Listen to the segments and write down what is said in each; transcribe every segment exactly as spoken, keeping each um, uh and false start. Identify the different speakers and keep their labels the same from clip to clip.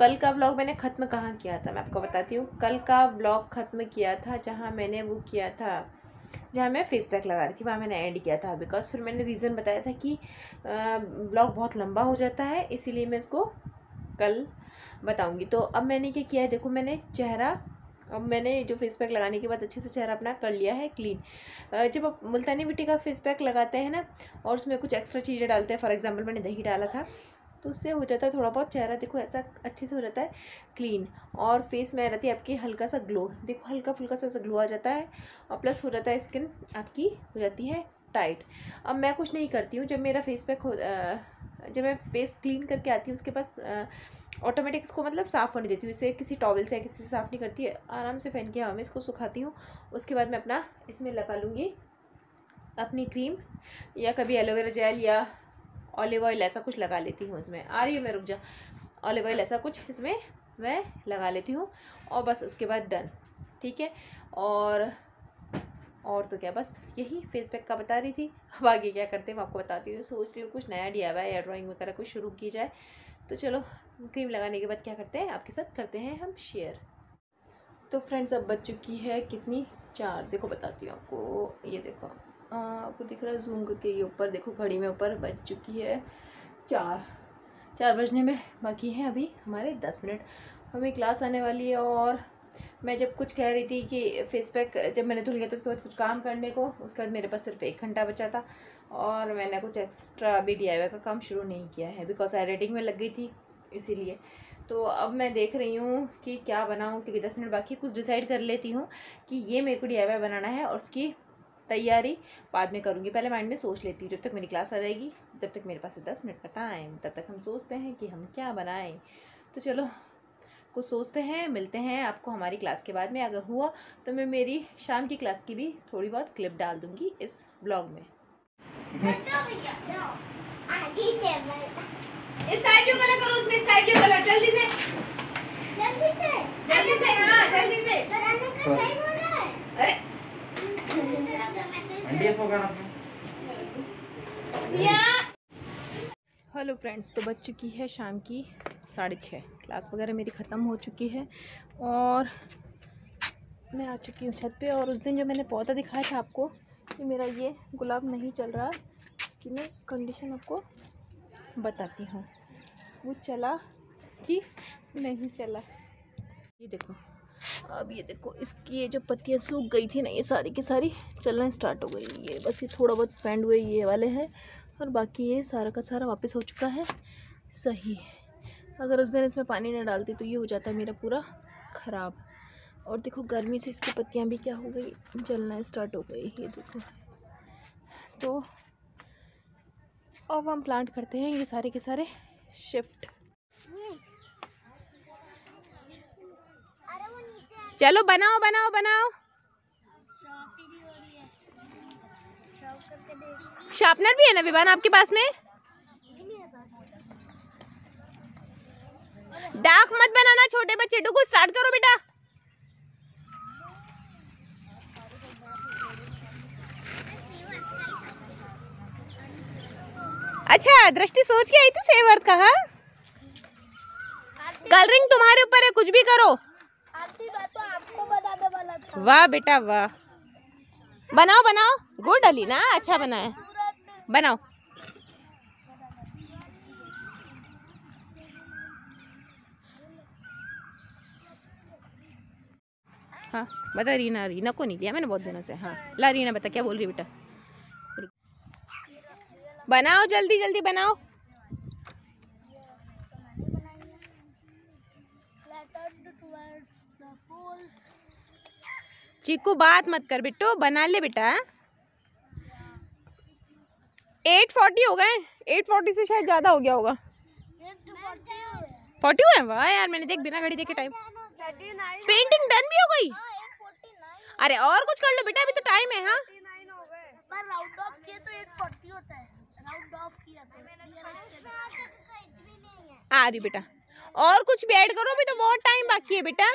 Speaker 1: कल का व्लॉग मैंने ख़त्म कहाँ किया था, मैं आपको बताती हूँ। कल का व्लॉग ख़त्म किया था जहाँ मैंने वो किया था, जहाँ मैं फेस पैक लगा रही थी, वहाँ मैंने एंड किया था। बिकॉज फिर मैंने रीज़न बताया था कि व्लॉग बहुत लंबा हो जाता है, इसीलिए मैं इसको कल बताऊँगी। तो अब मैंने क्या किया है, देखो मैंने चेहरा, अब मैंने जो फेस पैक लगाने के बाद अच्छे से चेहरा अपना कर लिया है क्लीन। जब आप मुल्तानी मिट्टी का फेस पैक लगाते हैं ना और उसमें कुछ एक्स्ट्रा चीज़ें डालते हैं, फॉर एग्जांपल मैंने दही डाला था, तो उससे हो जाता है थोड़ा बहुत चेहरा देखो ऐसा अच्छे से हो जाता है क्लीन, और फेस में रहती है आपकी हल्का सा ग्लो, देखो हल्का फुल्का सा ग्लो आ जाता है, और प्लस हो जाता है स्किन आपकी हो जाती है टाइट। अब मैं कुछ नहीं करती हूँ, जब मेरा फेस पैक हो जब मैं फेस क्लीन करके आती हूँ उसके पास ऑटोमेटिक इसको मतलब साफ़ होने देती हूँ, इसे किसी टॉवल से या किसी से साफ़ नहीं करती है, आराम से फैन के हवा में इसको सुखाती हूँ। उसके बाद मैं अपना इसमें लगा लूँगी अपनी क्रीम, या कभी एलोवेरा जेल या ऑलिव ऑयल ऐसा कुछ लगा लेती हूँ इसमें। आ रही है मैं, रुक जा, ऑलिव ऑयल ऐसा कुछ इसमें मैं लगा लेती हूँ, और बस उसके बाद डन, ठीक है। और और तो क्या, बस यही फेस पैक का बता रही थी। अब आगे क्या करते हैं मैं आपको बताती हूँ। सोच रही हूँ कुछ नया डी आई वाई या ड्राइंग वगैरह कुछ शुरू की जाए, तो चलो क्रीम लगाने के बाद क्या करते हैं आपके साथ करते हैं हम शेयर। तो फ्रेंड्स अब बज चुकी है कितनी, चार, देखो बताती हूँ आपको, ये देखो आपको दिख रहा है जूम करके, ये ऊपर देखो घड़ी में ऊपर बज चुकी है चार, चार बजने में बाकी है अभी हमारे दस मिनट, हमें क्लास आने वाली है। और मैं जब कुछ कह रही थी कि फेस पैक जब मैंने धुल गया था उसके बाद कुछ काम करने को, उसके बाद मेरे पास सिर्फ एक घंटा बचा था, और मैंने कुछ एक्स्ट्रा अभी डी आई वाई का काम शुरू नहीं किया है, बिकॉज एडिटिंग में लग गई थी इसीलिए। तो अब मैं देख रही हूँ कि क्या बनाऊँ, क्योंकि दस मिनट बाकी, कुछ डिसाइड कर लेती हूँ कि ये मेरे को डी आई वाई बनाना है, और उसकी तैयारी बाद में करूँगी। पहले माइंड में सोच लेती हूँ, जब तक मेरी क्लास आ जाएगी तब तक मेरे पास है दस मिनट का टाइम, तब तक हम सोचते हैं कि हम क्या बनाएं। तो चलो कुछ सोचते हैं, मिलते हैं आपको हमारी क्लास के बाद में। अगर हुआ तो मैं मेरी शाम की क्लास की भी थोड़ी बहुत क्लिप डाल दूँगी इस ब्लॉग में। स्काई ब्लू कलर करो, उसमें स्काई ब्लू कलर, जल्दी से जल्दी से जल्दी से हाँ जल्दी से, बनाने का टाइम हो रहा है। अरे हेलो फ्रेंड्स, तो बज चुकी है शाम की साढ़े छः, क्लास वगैरह मेरी ख़त्म हो चुकी है और मैं आ चुकी हूँ छत पे। और उस दिन जो मैंने पौधा दिखाया था आपको कि मेरा ये गुलाब नहीं चल रहा, उसकी मैं कंडीशन आपको बताती हूँ, वो चला कि नहीं चला। ये देखो, अब ये देखो इसकी ये जो पत्तियाँ सूख गई थी ना, ये सारी की सारी चलना स्टार्ट हो गई। ये बस ये थोड़ा बहुत स्पेंड हुए ये वाले हैं, और बाकी ये सारा का सारा वापस हो चुका है सही। अगर उस दिन इसमें पानी न डालती तो ये हो जाता मेरा पूरा ख़राब। और देखो गर्मी से इसकी पत्तियाँ भी क्या हो गई, जलना स्टार्ट हो गई, ये देखो। तो अब हम प्लांट करते हैं ये सारे के सारे शिफ्ट। चलो बनाओ बनाओ बनाओ। शार्पनर भी है ना विवान आपके पास में? डार्क मत बनाना छोटे बच्चे, डुगू स्टार्ट करो बेटा। अच्छा दृष्टि सोच के आई थी सेव अर्थ का। हाँ कलरिंग तुम्हारे ऊपर है, कुछ भी करो। तो आपको बनाने वाला था। वाह बेटा वाह, बनाओ बनाओ, गुड अली ना, अच्छा बनाया, बनाओ। हाँ बता रीना, रीना को नहीं दिया मैंने बहुत दिनों से। हाँ ला रीना बता क्या बोल रही बेटा। बनाओ जल्दी जल्दी बनाओ। चीकू बात मत कर बिट्टू, बना ले बेटा। एट फोर्टी हो गए, एट फोर्टी से शायद ज़्यादा हो गया होगा। फोर्टी हुए? वाह यार, मैंने देख बिना घड़ी देखे टाइम। पेंटिंग डन भी हो गई? अरे और कुछ कर लो बेटा, अभी तो टाइम है। हाँ
Speaker 2: पर राउंड ऑफ किया तो एट फोर्टी होता है, राउंड ऑफ किया तो
Speaker 1: आ रही बेटा, और कुछ भी ऐड करो, अभी तो बहुत टाइम बाकी है बेटा।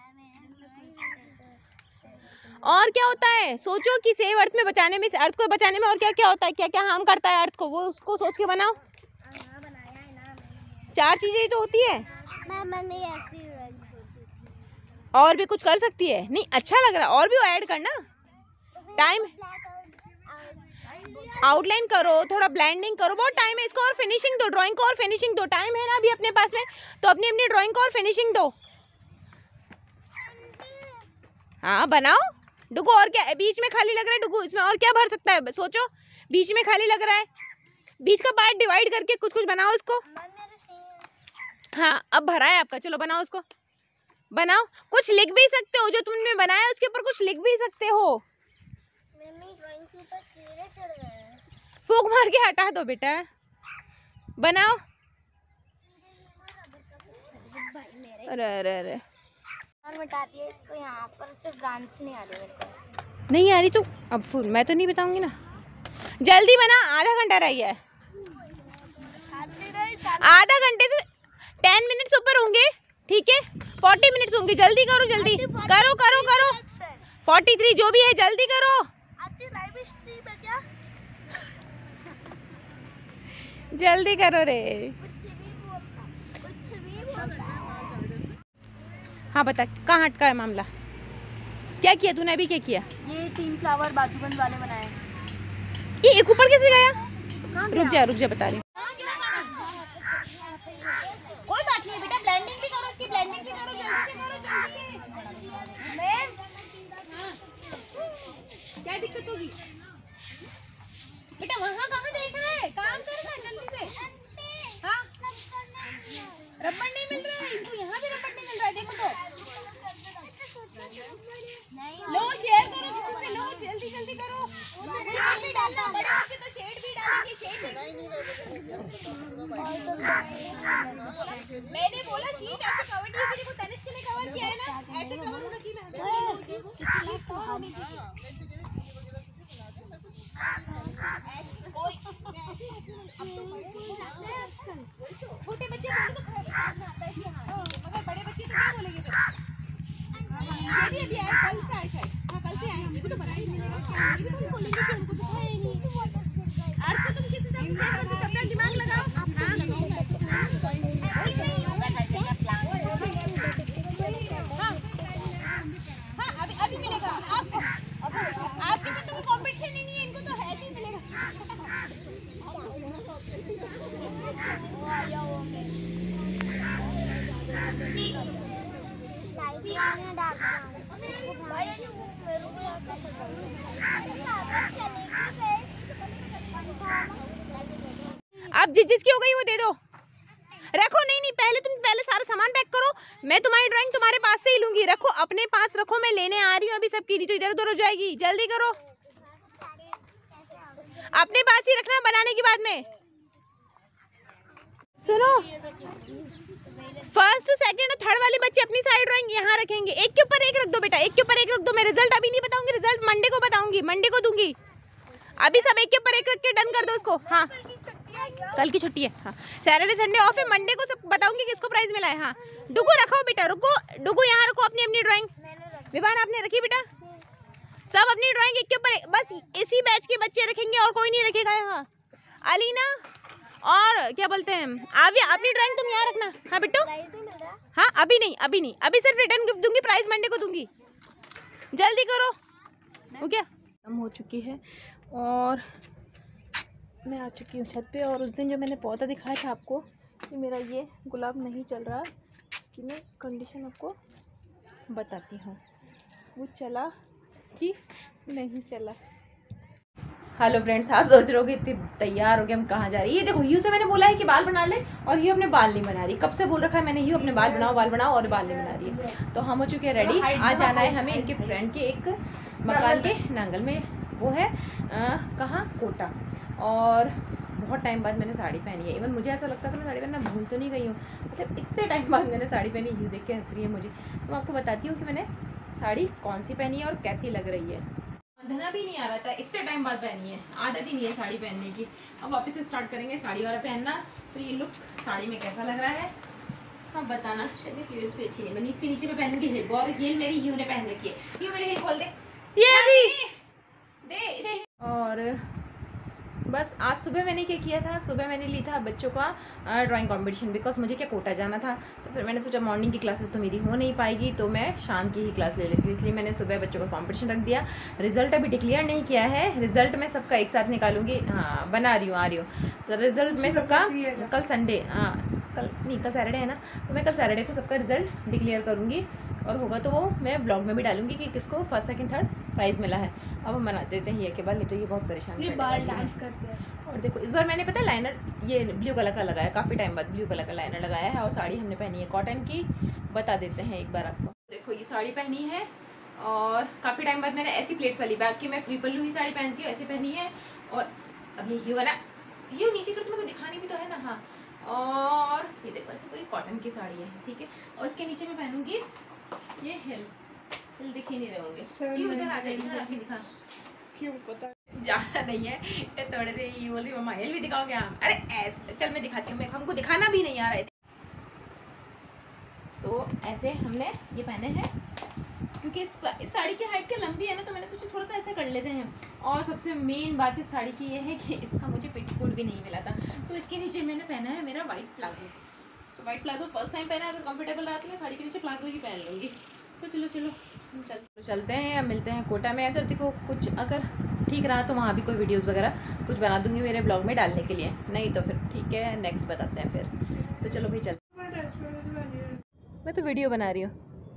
Speaker 1: और क्या होता है सोचो कि सेव अर्थ में बचाने में, अर्थ को बचाने में और क्या क्या होता है, क्या क्या हार्म करता है अर्थ को, वो उसको सोच के बनाओ। चार चीजें ही तो होती है।
Speaker 2: मैं मैंने ऐसी
Speaker 1: और भी कुछ कर सकती है? नहीं, अच्छा लग रहा है, और भी ऐड करना। टाइम आउटलाइन करो, थोड़ा ब्लेंडिंग करो, बहुत टाइम है इसको, और फिनिशिंग दो ड्राइंग को, और फिनिशिंग दो। टाइम है ना अभी अपने पास में, तो अपनी अपनी ड्राइंग को और फिनिशिंग दो। हाँ बनाओ डुगू, और क्या बीच में खाली लग रहा है डुगू, इसमें और क्या भर सकता है सोचो। बीच में खाली लग रहा है, बीच का पार्ट डिवाइड करके कुछ कुछ बनाओ इसको। हाँ अब भरा है आपका, चलो बनाओ उसको, बनाओ। कुछ लिख भी सकते हो, जो तुमने बनाया उसके ऊपर कुछ लिख भी सकते हो। फूक मार के हटा दो बेटा, बनाओ। अरे अरे अरे
Speaker 2: बता दिया इसको, यहाँ पर सिर्फ ब्रांच नहीं आ रही मेरे को।
Speaker 1: नहीं आ रही तो अब फुल मैं तो नहीं बताऊंगी ना। जल्दी बना, आधा घंटा रह गया है। आधा घंटे से टेन मिनट्स ऊपर होंगे, ठीक है, फोर्टी मिनट्स होंगे। जल्दी करो, जल्दी करो करो करो, फोर्टी थ्री जो भी है, जल्दी करो। जल्दी करो रे। हाँ बता, कहाँ अटका है मामला? क्या किया तूने अभी, क्या किया?
Speaker 2: ये तीन फ्लावर बाजूबंद वाले बनाए।
Speaker 1: ये एक ऊपर कैसे गया? रुक जा रुक जा, बता रही हूँ। कोई बात नहीं बेटा, ब्लेंडिंग भी करो, इसकी ब्लेंडिंग भी करो, जल्दी से करो, जल्दी से। क्या दिक्कत होगी बेटा? वहाँ कहाँ देखा है, काम करना जल्दी से। हाँ रबड़ नहीं मिल रहा है इनको, यहाँ भी रबड़ नहीं मिल रहा है, देखो तो। लो शेयर करो किसी से, लो जल्दी जल्दी करो। शेड भी डालना, बड़े बच्चे तो शेड भी डालेंगे। शेड मैंने बोला शीट ऐसे कवर नहीं करी, वो तनिष्क के लिए कवर किया है ना, ऐसे कवर होना चाहिए ना। छोटे बच्चे बोले तो आता है कि हाँ, मगर बड़े बच्चे तो क्या बोलेंगे फिर? ये भी अभी आए, कल से आए शायद। हाँ कल से आए, ये भी तो बनाए, ये भी तो बोलेंगे कि हमको तो है नहीं। आज तो तुम किस हिसाब से सेट करते हो, अपना दिमाग लगाओ। हाँ हाँ अभी अभी मिलेगा आपको, आपके साथ तो कॉम्पिटिशन ही नहीं है, इनको तो ऐसे ही मिलेगा। आप जिस जिसकी हो गई वो दे दो, रखो। नहीं नहीं पहले तुम पहले सारा सामान पैक करो, मैं तुम्हारी ड्राइंग तुम्हारे पास से ही लूंगी। रखो अपने पास रखो, मैं लेने आ रही हूँ अभी सबकी, नहीं तो इधर उधर हो जाएगी। जल्दी करो, अपने पास ही रखना बनाने के बाद में। सुनो, फर्स्ट सेकंड और थर्ड वाले बच्चे अपनी साइड ड्राइंग यहाँ रखेंगे। एक के ऊपर एक रख दो बेटा, एक के ऊपर एक रख दो। मैं रिजल्ट अभी नहीं बताऊंगी, रिजल्ट मंडे को बताऊंगी, मंडे को दूंगी। अभी सब एक के ऊपर एक रख के डन कर दो उसको। हाँ कल की छुट्टी है, हाँ सैटरडे संडे ऑफ है, मंडे को सब बताऊंगी किसको प्राइज मिला है। हाँ डुगू रखो बेटा, रुको डुगू यहाँ रखो अपनी अपनी ड्राइंग। विवान आपने रखी बेटा, सब अपनी ड्राइंग एक के ऊपर, बस इसी बैच के बच्चे रखेंगे और कोई नहीं रखेगा यहाँ। अलीना और क्या बोलते हैं आविया, अपनी ड्राइंग तुम यहाँ रखना। हाँ बिट्टू, हाँ अभी नहीं अभी नहीं, अभी सिर्फ रिटर्न गिफ्ट दूंगी, प्राइज मंडे को दूंगी। जल्दी करो। हो गया, खत्म हो चुकी है और मैं आ चुकी हूँ छत पे। और उस दिन जो मैंने पौधा दिखाया था आपको कि मेरा ये गुलाब नहीं चल रहा, उसकी मैं कंडीशन आपको बताती हूँ, वो चला कि नहीं चला। हेलो फ्रेंड्स, आप सोच रहे हो कि इतनी तैयार हो गए हम कहाँ जा रहे हैं। ये देखो यू से मैंने बोला है कि बाल बना ले, और ये अपने बाल नहीं बना रही। कब से बोल रखा है मैंने, यू अपने बाल बनाओ बाल बनाओ, और बाल नहीं बना रही है। तो हम हो चुके हैं रेडी, आज जाना है हमें इनके फ्रेंड के एक मकान के नांगल में, वो है कहाँ, कोटा। और बहुत टाइम बाद मैंने साड़ी पहनी है। इवन मुझे ऐसा लगता था मैं साड़ी पहनना भूल तो नहीं गई हूँ, मतलब इतने टाइम बाद मैंने साड़ी पहनी। यू देख के हंस रही है मुझे। तो मैं आपको बताती हूँ कि मैंने साड़ी कौन सी पहनी है और कैसी लग रही है। बंधना भी नहीं आ रहा था, इतने टाइम बाद पहनी है, आदत ही नहीं है साड़ी पहनने की। अब वापस से स्टार्ट करेंगे साड़ी वाला पहनना। तो ये लुक साड़ी में कैसा लग रहा है अब बताना। शायद प्लेट्स पे अच्छी नहीं बनी, इसके नीचे पे पहनूंगी हिल। और हिल मेरी यू ने पहन रखी है। यू मेरी हिल खोल दे, ये भी दे। और बस आज सुबह मैंने क्या किया था, सुबह मैंने ली था बच्चों का ड्राइंग कंपटीशन, बिकॉज मुझे क्या कोटा जाना था। तो फिर मैंने सोचा मॉर्निंग की क्लासेस तो मेरी हो नहीं पाएगी, तो मैं शाम की ही क्लास ले लेती हूँ, इसलिए मैंने सुबह बच्चों का कंपटीशन रख दिया। रिजल्ट अभी डिक्लेयर नहीं किया है, रिजल्ट मैं सबका एक साथ निकालूंगी। हाँ बना रही हूँ, आ रही हूँ सर, रिजल्ट मैं सबका कल संडे, हाँ कल नहीं कल सैटरडे है ना, तो मैं कल सैटरडे को सबका रिजल्ट डिक्लेयर करूँगी, और होगा तो वो मैं ब्लॉग में भी डालूंगी कि किसको फर्स्ट सेकंड थर्ड प्राइज़ मिला है। अब हम बना देते हैं ये के बार, नहीं तो ये बहुत परेशान
Speaker 2: ये बाल डांस करते हैं।
Speaker 1: और देखो इस बार मैंने पता है लाइनर ये ब्लू कलर का लगाया, काफ़ी टाइम बाद ब्लू कलर का लाइनर लगाया है, और साड़ी हमने पहनी है कॉटन की। बता देते हैं एक बार आपको, देखो ये साड़ी पहनी है, और काफ़ी टाइम बाद मैंने ऐसी प्लेट्स वाली बैग की, मैं फ्री पल्लू ही साड़ी पहनती हूँ, ऐसी पहनी है। और अब ये वाला ये नीचे कर, तुम्हें दिखानी भी तो है ना। हाँ, और ये देखो ऐसे पूरी कॉटन की साड़ी है, ठीक है। और इसके नीचे मैं पहनूंगी ये हिल हिल दिख ही नहीं रहे होंगे, क्यों इधर आ जाए, इधर आके दिखा,
Speaker 2: क्यों पता
Speaker 1: ज़्यादा नहीं है ये, थोड़े से ये बोल रही मम्मा हिल भी दिखाओगे आप। अरे ऐसे चल मैं दिखाती हूँ, मैं हमको दिखाना भी नहीं आ रहा है। तो ऐसे हमने ये पहने हैं, क्योंकि इस साड़ी की हाइट क्या लंबी है ना, तो मैंने सोचा थोड़ा सा ऐसे कर लेते हैं। और सबसे मेन बात इस साड़ी की ये है कि इसका मुझे पेटीकोट भी नहीं मिला था, तो इसके नीचे मैंने पहना है मेरा वाइट प्लाजो। तो वाइट प्लाजो फर्स्ट टाइम पहना, अगर कंफर्टेबल रहा तो मैं साड़ी के नीचे प्लाजो ही पहन लूँगी। तो चलो चलो हम चल तो चलते हैं, या मिलते हैं कोटा में। अगर देखो कुछ अगर ठीक रहा तो वहाँ भी कोई वीडियोस वगैरह कुछ बना दूँगी मेरे ब्लॉग में डालने के लिए, नहीं तो फिर ठीक है नेक्स्ट बताते हैं फिर। तो चलो भाई चल, मैं तो वीडियो बना रही हूँ।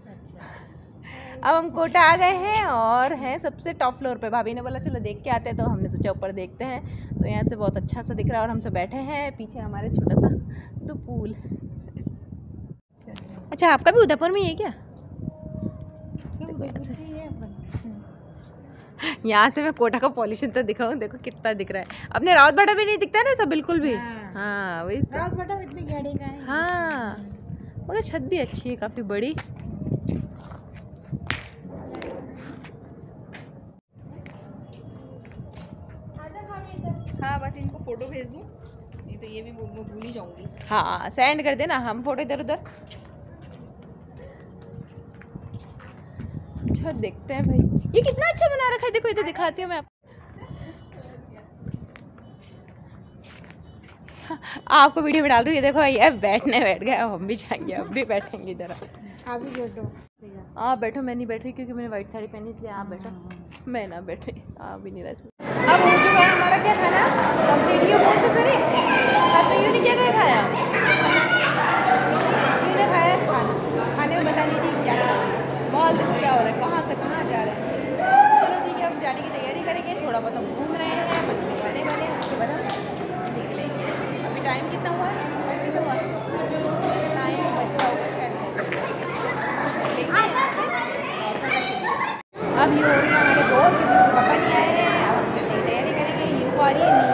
Speaker 1: अब हम कोटा आ गए हैं और हैं सबसे टॉप फ्लोर पे। भाभी ने बोला चलो देख के आते हैं, तो हमने सोचा ऊपर देखते हैं। तो यहाँ से बहुत अच्छा सा दिख रहा है, और हम सब बैठे हैं, पीछे हमारे छोटा सा दो पूल। अच्छा आपका भी उदयपुर में ही है क्या? देखो यहाँ से, यहाँ से मैं कोटा का पॉल्यूशन तो दिखाऊँ, देखो कितना दिख रहा है। अपने रावत भाटा भी नहीं दिखता है ना सब बिल्कुल भी। हाँ वही
Speaker 2: रावत भाटा इतनी गाड़ी का है।
Speaker 1: हाँ मगर छत भी अच्छी है, काफ़ी बड़ी।
Speaker 2: हाँ बस इनको फोटो भेज दूँ, नहीं तो ये भी भूल ही जाऊंगी।
Speaker 1: हाँ सेंड कर देना, हम फोटो इधर उधर। अच्छा देखते हैं भाई, ये कितना अच्छा बना रखा है, देखो इधर दिखाती हूँ मैं आपको। आपको वीडियो में डाल रही हूँ, देखो ये बैठने बैठ गए, अब हम भी जाएंगे, अब भी बैठेंगे इधर।
Speaker 2: आप भी बैठो।
Speaker 1: आप बैठो, मैं नहीं बैठ रही क्योंकि मैंने वाइट साड़ी पहनी, इसलिए आप बैठो, मैं ना बैठ रही, आप भी नहीं रह सकते। अब हो चुका है हमारा क्या खाना कंप्लीट, ये बोल तो सही खाते यूँ नहीं, क्या क्या खाया यूँ ने खाया खाना, खाने में बता नहीं थी क्या खाना, बहुत देखो क्या हो रहा है, कहाँ से कहाँ जा रहे हैं। चलो ठीक है, अब जाने की तैयारी करेंगे, थोड़ा बहुत हम घूम रहे हैं, मंदिर बने वाले हैं, उसके बाद हम निकलेंगे। अभी टाइम कितना हुआ है, टाइम बज रहा होगा शायद, अब ये हो रही है हमारे बोर, क्योंकि इसके पापा नहीं आए हैं। अब हम चलने की तैयारी करेंगे, यू आ रही है